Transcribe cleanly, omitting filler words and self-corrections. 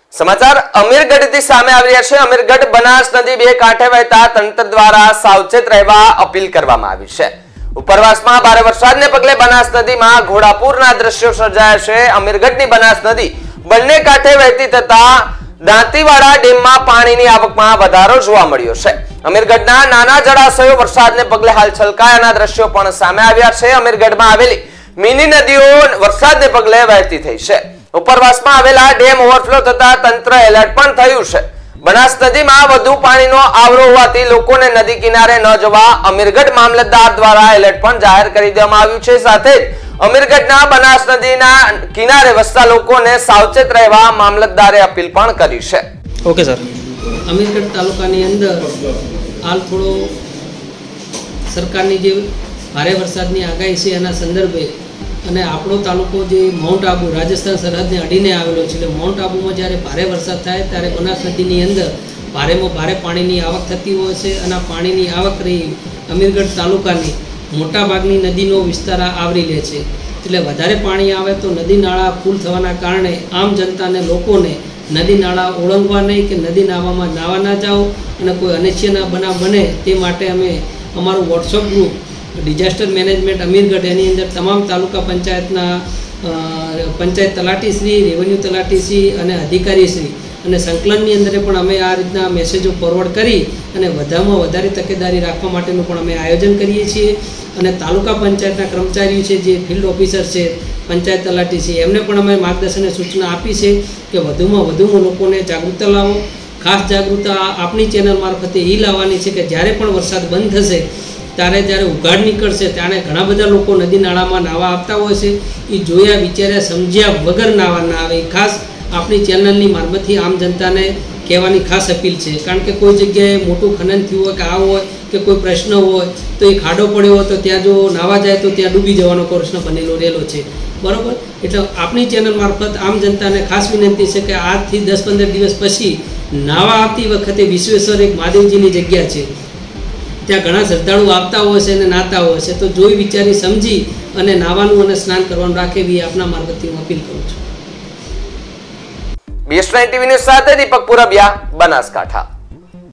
समाचार अमीरगढ़થી સામે આવી રહ્યા છે। અમીરગઢ બનાસ નદી બે કાંઠે વહેતા તંત્ર દ્વારા સાવચેત રહેવા અપીલ કરવામાં આવી છે। ઉપરવાસમાં ભારે વરસાદને પગલે બનાસ નદીમાં ઘોડાપૂરના દ્રશ્યો સર્જાયા છે। અમીરગઢની બનાસ નદી બંને કાંઠે વહેતી થતા દાંતીવાડા ડેમમાં પાણીની આવકમાં વધારો જોવા મળ્યો છે। અમીરગઢના નાના જળાશયો વરસાદને પગલે હાલ છલકાયાના દ્રશ્યો પણ સામે આવ્યા છે। અમીરગઢમાં આવેલી મિની નદીઓ વરસાદને પગલે વહેતી થઈ છે। ઉપરવાસમાં આવેલા ડેમ ઓવરફ્લો થતા તંત્ર એલર્ટ પણ થયું છે। બનાસ નદીમાં વધુ પાણીનો આવરો હોવાથી લોકોને નદી કિનારે ન જવા અમીરગઢ મામલતદાર દ્વારા એલર્ટ પણ જાહેર કરી દેવામાં આવ્યું છે। સાથે જ અમીરગઢના બનાસ નદીના કિનારે વસતા લોકોને સાવચેત રહેવા મામલતદારે અપીલ પણ કરી છે। ઓકે સર, અમીરગઢ તાલુકાની અંદર હાલ થોડો સરકારની જે ભારે વરસાદની આગાહી છે એના સંદર્ભે અને આપણો તાલુકો જે માઉન્ટ આબુ રાજસ્થાન સરહદને અડીને આવેલો છે, એટલે માઉન્ટ આબુમાં જ્યારે ભારે વરસાદ થાય ત્યારે બનાસ નદીની અંદર ભારેમાં ભારે પાણીની આવક થતી હોય છે અને આ પાણીની આવક રહી અમીરગઢ તાલુકાની મોટાભાગની નદીનો વિસ્તાર આવરી લે છે। એટલે વધારે પાણી આવે તો નદી નાળા ફૂલ થવાના કારણે આમ જનતાને લોકોને નદી નાળા ઓળંગવા નહીં કે નદી નાવામાં નાવા ના જાઓ અને કોઈ અનિચ્છનીય બનાવ બને તે માટે અમે અમારું WhatsApp group disaster management Amirgadh એની અંદર તમામ તાલુકા પંચાયતના પંચાયત તલાટીશ્રી, રેવન્યુ તલાટીશ્રી અને અધિકારીશ્રી અને સંકલનની અંદર પણ અમે આ રીતના મેસેજો ફોરવર્ડ કરી અને વધારેમાં વધારે તકેદારી રાખવા માટેનું પણ અમે આયોજન કરીએ છીએ। અને તાલુકા પંચાયતના કર્મચારીઓ છે, જે ફિલ્ડ ઓફિસર છે, પંચાયત તલાટી છે, એમને પણ અમે માર્ગદર્શન અને સૂચના આપી છે કે વધુમાં લોકોને જાગૃતતા લાવો। ખાસ જાગૃતતા આપણી ચેનલ મારફતે એ લાવવાની છે કે જ્યારે પણ વરસાદ બંધ થશે ત્યારે જ્યારે ઉઘાડ નીકળશે ત્યારે ઘણા બધા લોકો નદી નાળામાં નાવા આવતા હોય છે। એ જોયા વિચાર્યા સમજ્યા વગર નાવા ના આવે, ખાસ આપણી ચેનલની મારફતથી આમ જનતાને કહેવાની ખાસ અપીલ છે। કારણ કે કોઈ જગ્યાએ મોટું ખનન થયું હોય કે આ હોય કે કોઈ પ્રશ્ન હોય તો એ ખાડો પડ્યો હોય તો ત્યાં જો નાવા જાય તો ત્યાં ડૂબી જવાનો પ્રશ્ન બનેલો રહેલો છે, બરાબર। એટલે આપણી ચેનલ મારફત આમ જનતાને ખાસ વિનંતી છે કે આજથી 10-15 દિવસ પછી નાવા આવતી વખતે વિશ્વેશ્વર એક મહાદેવજીની જગ્યા છે, ત્યાં ઘણા શ્રદ્ધાળુ આવતા હોય છે અને નાતા હોય છે, તો જોઈ વિચારી સમજી અને નાવાનું અને સ્નાન કરવાનું રાખે એવી આપના મારફતથી હું અપીલ કરું છું। BS9 ટીવી ન્યૂઝ સાથે દીપક પુરબિયા, બનાસકાંઠા।